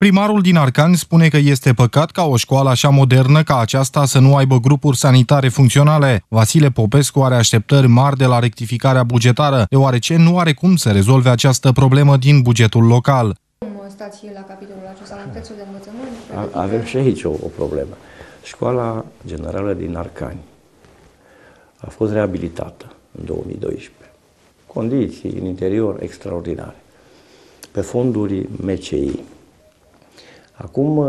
Primarul din Arcani spune că este păcat ca o școală așa modernă ca aceasta să nu aibă grupuri sanitare funcționale. Vasile Popescu are așteptări mari de la rectificarea bugetară, deoarece nu are cum să rezolve această problemă din bugetul local. Stați la capitolul acesta, la prețul de învățământ? Avem și aici o problemă. Școala generală din Arcani a fost reabilitată în 2012. Condiții în interior extraordinare, pe fonduri MCI. Acum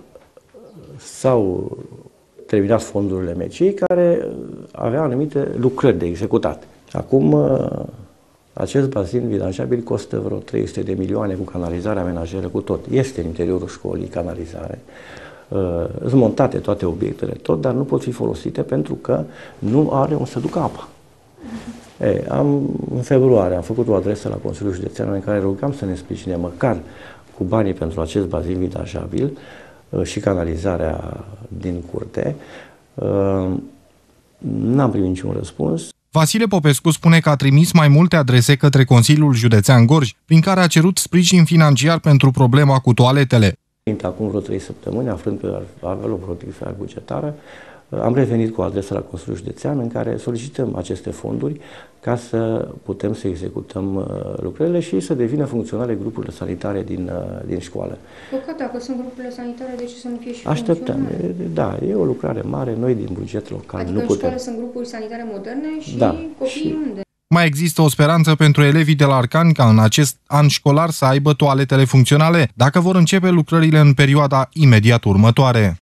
s-au terminat fondurile MCI care aveau anumite lucrări de executat. Acum acest bazin vidanjabil costă vreo 300 de milioane cu canalizare amenajeră cu tot. Este în interiorul școlii canalizare. Sunt montate toate obiectele, tot, dar nu pot fi folosite pentru că nu are unde să ducă apa. În februarie am făcut o adresă la Consiliul Județean în care rugam să ne sprijine măcar cu banii pentru acest bazin vidanjabil și canalizarea din curte. N-am primit niciun răspuns. Vasile Popescu spune că a trimis mai multe adrese către Consiliul Județean Gorj, prin care a cerut sprijin financiar pentru problema cu toaletele. Acum vreo 3 săptămâni, aflând că avea o rectificare bugetară, am revenit cu o adresă la Consiliul Județean în care solicităm aceste fonduri ca să putem să executăm lucrările și să devină funcționale grupurile sanitare din școală. Păcat, dacă sunt grupurile sanitare, de ce să nu fie și Așteptăm. Da, e o lucrare mare, noi din buget local adică nu putem. Adică în școală sunt grupuri sanitare moderne și copiii unde? Mai există o speranță pentru elevii de la Arcani ca în acest an școlar să aibă toaletele funcționale, dacă vor începe lucrările în perioada imediat următoare.